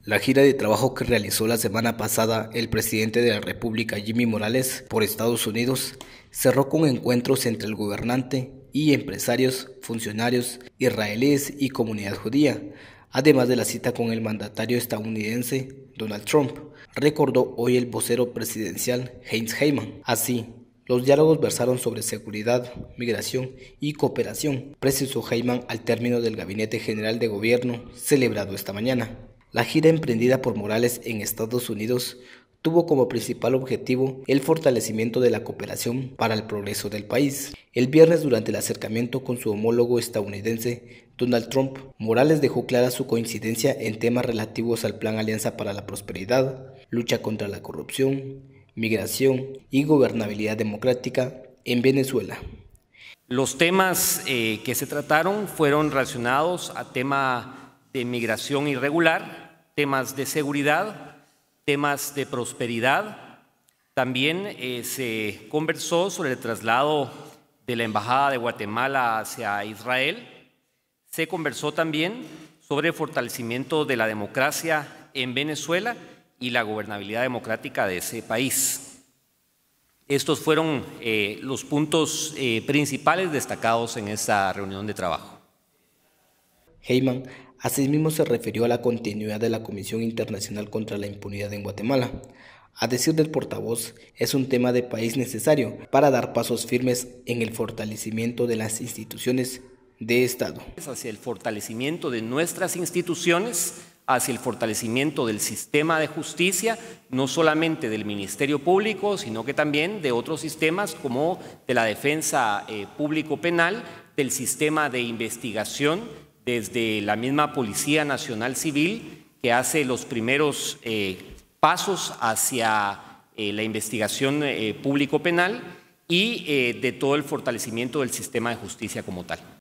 La gira de trabajo que realizó la semana pasada el presidente de la República, Jimmy Morales, por Estados Unidos, cerró con encuentros entre el gobernante y empresarios, funcionarios israelíes y comunidad judía, además de la cita con el mandatario estadounidense Donald Trump, recordó hoy el vocero presidencial Heinz Heimann. Así, los diálogos versaron sobre seguridad, migración y cooperación, precisó Heimann al término del Gabinete General de Gobierno celebrado esta mañana. La gira emprendida por Morales en Estados Unidos tuvo como principal objetivo el fortalecimiento de la cooperación para el progreso del país. El viernes, durante el acercamiento con su homólogo estadounidense Donald Trump, Morales dejó clara su coincidencia en temas relativos al Plan Alianza para la Prosperidad, lucha contra la corrupción, migración y gobernabilidad democrática en Venezuela. Los temas que se trataron fueron relacionados a tema de migración irregular, temas de seguridad, temas de prosperidad. También se conversó sobre el traslado de la Embajada de Guatemala hacia Israel. Se conversó también sobre el fortalecimiento de la democracia en Venezuela y la gobernabilidad democrática de ese país. Estos fueron los puntos principales destacados en esta reunión de trabajo. Heimann asimismo se refirió a la continuidad de la Comisión Internacional contra la Impunidad en Guatemala. A decir del portavoz, es un tema de país necesario para dar pasos firmes en el fortalecimiento de las instituciones de Estado. Hacia el fortalecimiento de nuestras instituciones, hacia el fortalecimiento del sistema de justicia, no solamente del Ministerio Público, sino que también de otros sistemas como de la defensa público-penal, del sistema de investigación, desde la misma Policía Nacional Civil, que hace los primeros pasos hacia la investigación público-penal y de todo el fortalecimiento del sistema de justicia como tal.